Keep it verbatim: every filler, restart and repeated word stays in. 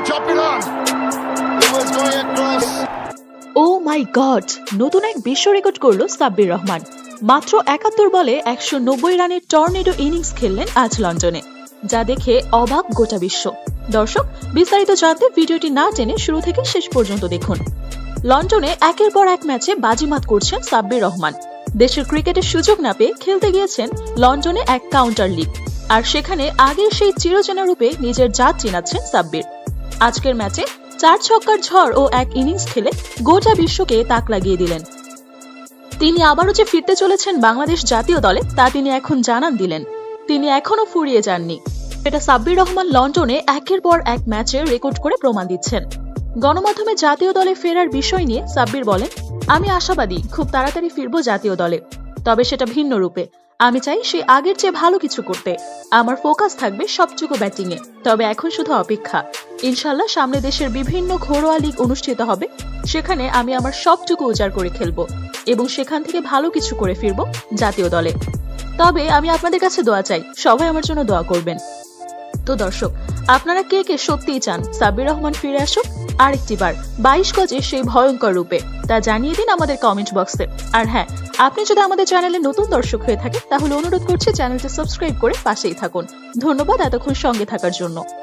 ও মাই god, নতুন এক বিশ্ব রেকর্ড করলো সাব্বির রহমান। মাত্র একাত্তর বলে একশো নব্বই রানের টর্নেডো ইনিংস খেললেন আজ লন্ডনে, যা দেখে অবাক গোটা বিশ্ব। দর্শক, বিস্তারিত জানতে ভিডিওটি না টেনে শুরু থেকে শেষ পর্যন্ত দেখুন। লন্ডনে একের পর এক ম্যাচে বাজিমাত করছেন সাব্বির রহমান। দেশের ক্রিকেটের সুযোগ না পেয়ে খেলতে গিয়েছেন লন্ডনে এক কাউন্টার লিগ, আর সেখানে আগের সেই চিরচেনা রূপে নিজের জাত চিনাচ্ছেন সাব্বির। আজকের ম্যাচে চার ছক্কার ঝড় ও এক ইনিংস খেলে গোটা বিশ্বকে তাক লাগিয়ে দিলেন। তিনি আবারও যে ফিরতে চলেছেন বাংলাদেশ জাতীয় দলে তা তিনি এখন জানান দিলেন। তিনি এখনো ফুরিয়ে যাননি। এটা সাব্বির রহমান লন্ডনে একের পর এক ম্যাচে রেকর্ড করে প্রমাণ দিচ্ছেন। গণমাধ্যমে জাতীয় দলে ফেরার বিষয় নিয়ে সাব্বির বলেন, আমি আশাবাদী খুব তাড়াতাড়ি ফিরবো জাতীয় দলে, তবে সেটা ভিন্ন রূপে। আমি চাই সে আগের চেয়ে ভালো কিছু করতে। আমার ফোকাস থাকবে সবটুকু ব্যাটিং এ, তবে এখন শুধু অপেক্ষা। ইনশাল্লাহ সামনে দেশের বিভিন্ন ঘরোয়া লিগ অনুষ্ঠিত হবে, সেখানে আমি আমার সবটুকু উজাড় করে খেলবো এবং সেখান থেকে ভালো কিছু করে ফিরবো জাতীয় দলে। তবে আমি আপনাদের কাছে দোয়া চাই, সবাই আমার জন্য দোয়া করবেন। তো দর্শক, আপনারা কে কে সত্যিই চান সাব্বির রহমান ফিরে আসুক আরেকটি বার বাইশ গজে সেই ভয়ঙ্কর রূপে, তা জানিয়ে দিন আমাদের কমেন্ট বক্সে। আর হ্যাঁ, আপনি যদি আমাদের চ্যানেলে নতুন দর্শক হয়ে থাকেন তাহলে অনুরোধ করছি চ্যানেলটি সাবস্ক্রাইব করে পাশেই থাকুন। ধন্যবাদ এতক্ষণ সঙ্গে থাকার জন্য।